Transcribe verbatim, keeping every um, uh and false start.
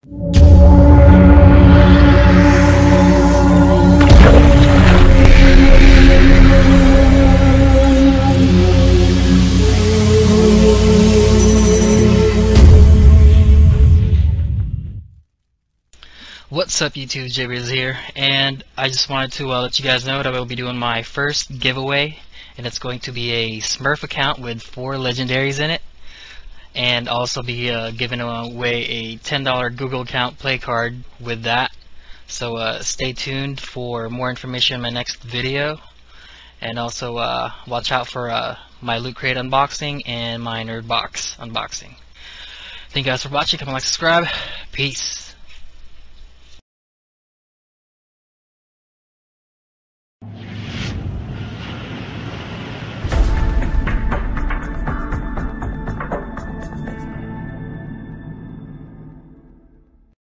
What's up YouTube, Jrizzy here, and I just wanted to uh, let you guys know that I will be doing my first giveaway, and it's going to be a Smurf account with four legendaries in it, and also be uh, giving away a ten dollar Google account play card with that. So uh, stay tuned for more information in my next video, and also uh, watch out for uh, my Loot Crate unboxing and my Nerd Box unboxing. Thank you guys for watching. Come on, like, subscribe. Peace.